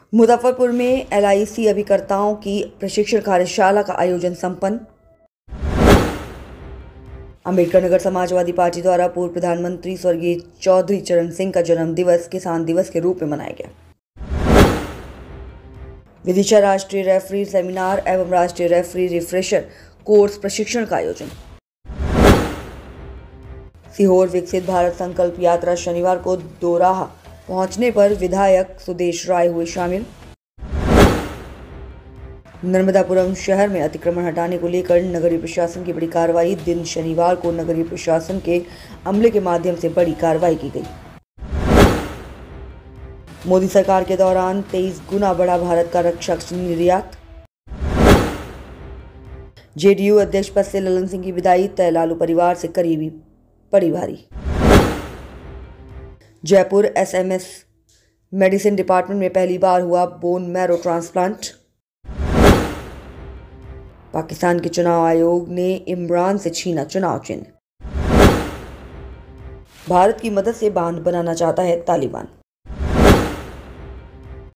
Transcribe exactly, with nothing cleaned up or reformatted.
मुजफ्फरपुर में L I सी अभिकर्ताओं की प्रशिक्षण कार्यशाला का आयोजन संपन्न। अंबेडकर नगर समाजवादी पार्टी द्वारा पूर्व प्रधानमंत्री स्वर्गीय चौधरी चरण सिंह का जन्म दिवस किसान दिवस के रूप में मनाया गया। विदिशा राष्ट्रीय रेफरी सेमिनार एवं राष्ट्रीय रेफरी रिफ्रेशर कोर्स प्रशिक्षण का आयोजन। सीहोर विकसित भारत संकल्प यात्रा शनिवार को दोराहा पहुंचने पर विधायक सुदेश राय हुए शामिल। नर्मदापुरम शहर में अतिक्रमण हटाने को लेकर नगरीय प्रशासन की बड़ी कार्रवाई। दिन शनिवार को नगरीय प्रशासन के अमले के माध्यम से बड़ी कार्रवाई की गई। मोदी सरकार के दौरान तेईस गुना बढ़ा भारत का रक्षा निर्यात। जे डी यू अध्यक्ष पद से ललन सिंह की विदाई तय, लालू परिवार से करीबी पड़ी भारी। Jaipur S M S medicine department में पहली बार हुआ बोन मैरो ट्रांसप्लांट। पाकिस्तान के चुनाव आयोग ने इमरान से छीना चुनाव चिन्ह। भारत की मदद से बांध बनाना चाहता है तालिबान।